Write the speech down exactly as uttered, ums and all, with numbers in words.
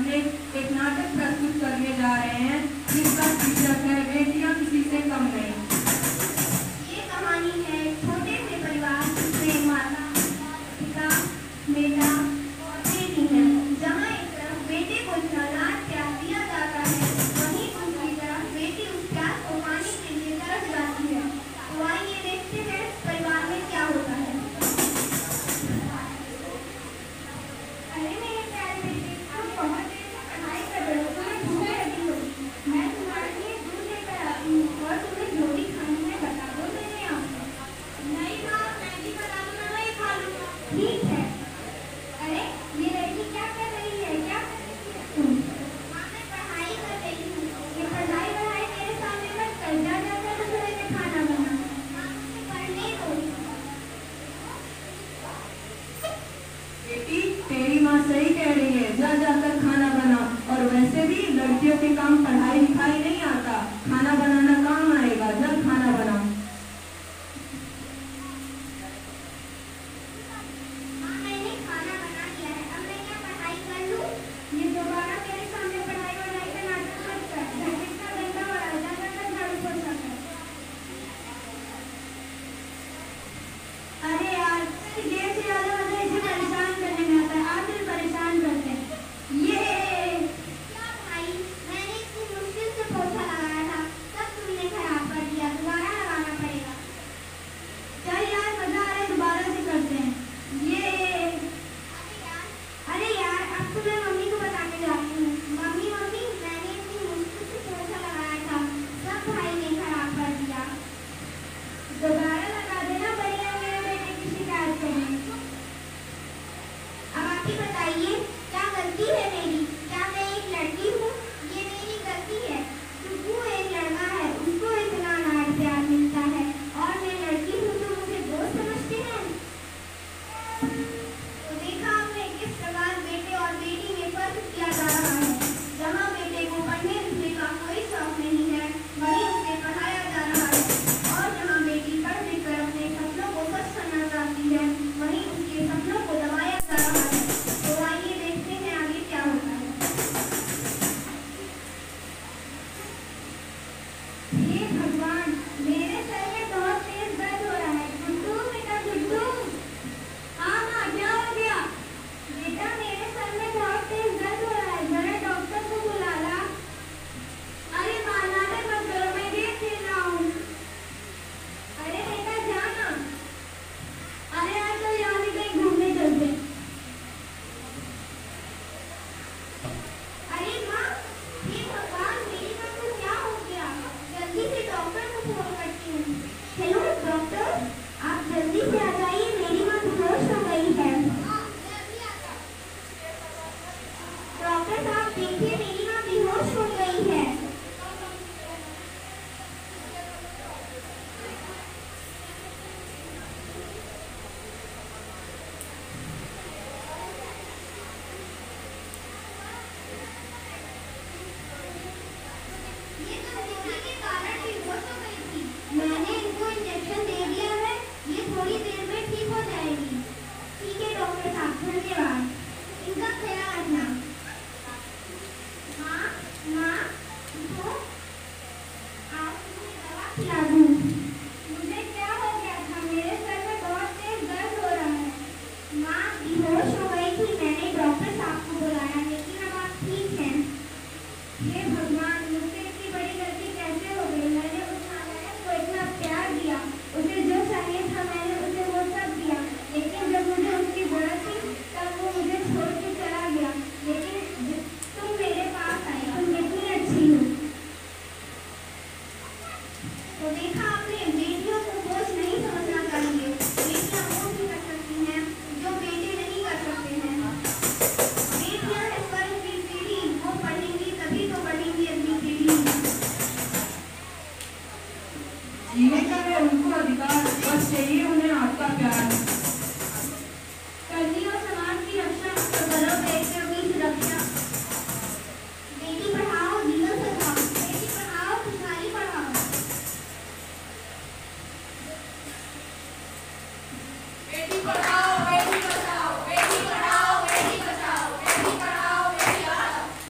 सामने एक नाटक प्रस्तुत करने जा रहे हैं जिसका शीर्षक है बेटियां किसी से कम नहीं। ये कहानी है छोटे से परिवार में माता, पिता, बेटा और बेटी है। जहाँ एक तरफ बेटे को इतना लाड प्यार दिया जाता है, वहीं दूसरी तरफ बेटी उस प्यार को पाने के लिए तरस जाती है। तो आइए देखते हैं परिवार में क्या होता है। अरे मेरे प्यारे बेटे, तुम बहुत देर से पढ़ाई कर रहे हो, तुम्हें भूख लगी होगी। मैं तुम्हारे लिए दूध लेकर आती हूँ और तुम्हें जो भी खानी है बता दो, मैं ले आऊँगा। नहीं माँ, मैगी बना दो, मैं वही खा लूँगा। ठीक है। अरे ये लड़की क्या कर रही है? क्या कर रही है तुम? माँ मैं पढ़ाई कर रही हूँ। ये पढ़ाई वढ़ाई मेरे सामने मत कर, जा जाकर रसोई में खाना बना। माँ मुझे पढ़ने दो। बेटी तेरी माँ सही कह रही है, जा जाकर खाना बना। और वैसे भी लड़कियों के काम पढ़ाई लिखाई नहीं आता, खाना बनाना काम आएगा। जा खाना बना। माँ मैंने खाना बना लिया है, अब मैं क्या पढ़ाई कर लूँ? ये दोबारा मेरे सामने पढ़ाई वढ़ाई का नाटक मत कर। घर कितना गंदा हो रहा है, जा जाकर झाड़ू पोछा कर। अरे यार, देर से ज्यादा मुझे इसे परेशान करने में आता है। आज दिल परेशान करते हैं। ये क्या भाई, मैंने इतनी मुश्किल से पोछा लगाया था, तब तुमने खराब कर दिया। दोबारा लगाना पड़ेगा। चल यार, मजा आ रहा है, दोबारा से करते हैं। ये अरे यार अरे यार अब तो मैं मम्मी को बताने जाती हूँ। मम्मी मम्मी मैंने इतनी मुश्किल से पोछा लगाया था, सब भाई ने खराब कर दिया। दोबारा लगा देना, बढ़िया मेरे बेटे की शिकायत करेंगे। अब आप ही बताइए, क्या गलती है मेरी? क्या मैं एक लड़की हूँ? ये मेरी गलती है। टुकू एक लड़का है, उसको इतना लाड प्यार मिलता है, और मैं लड़की हूँ तो मुझे दोस्त समझते हैं। तो देखा आपने किस प्रकार बेटे और बेटी में फर्क किया जा रहा है। जहाँ बेटे को पढ़ने लिखने का कोई शौक नहीं है, वहीं उसे पढ़ाया जा रहा है। और जहाँ बेटी पढ़ लिख कर अपने सपनों को सच करना चाहती है, वहीं उसके सपनों को दबाया जा रहा है। तो आइए देखते हैं आगे क्या होता है। हे भगवान, मेरे सर में बहुत तेज दर्द हो रहा है। गुड्डू बेटा, गुड्डू। हाँ माँ, क्या हो गया? बेटा मेरे सर में बहुत तेज दर्द हो रहा है, जरा डॉक्टर को बुला ला। अरे माँ नाटक मत करो, मैं गेम खेल रहा हूँ। अरे बेटा जाना। अरे आज तो यहाँ भी कहीं घूमने चलते। अरे माँ, हे भगवान, मेरी माँ को क्या हो गया? जल्दी से डॉक्टर को फोन करती हूँ। हेलो डॉक्टर, आप जल्दी से आ जाइए, मेरी माँ बेहोश हो गई है। डॉक्टर साहब देखिए, मेरी माँ बेहोश हो गई है। ये तो दीदी के कारण बेहोश हो गई थी। मैंने इनको इंजेक्शन दे दिया है, ये थोड़ी देर में ठीक हो जाएगी। ठीक है डॉक्टर साहब, धन्यवाद। इनका ख्याल रखना। माँ माँ उठो, आज तुम्हें दवा खिला दूँ। मुझे क्या हो गया था? मेरे सर में बहुत तेज दर्द हो रहा है। माँ बेहोश हो गई थी, मैंने डॉक्टर साहब को बुलाया, लेकिन अब आप ठीक हैं। हे भगवान, मुझसे इतनी बड़ी गलती कैसे हो गई? मैंने उस नालायक को इतना प्यार दिया, उसे जो चाहिए था मैंने उसे वो सब दिया, लेकिन जब मुझे उसकी जरूरत थी तब वो मुझे छोड़ के चला गया। लेकिन तुम मेरे पास आई, तुम कितनी अच्छी हो। तो देखा आपने, बेटियों को बोझ नहीं समझना चाहिए। बेटियां वो भी कर सकती हैं जो बेटे नहीं कर सकते हैं। बेटियां है स्वर्ग की सीढ़ी, वो पढ़ेंगी तभी तो बढ़ेंगी अगली पीढ़ी। जीने का है उनको अधिकार, बस चाहिए उन्हें आपका प्यार।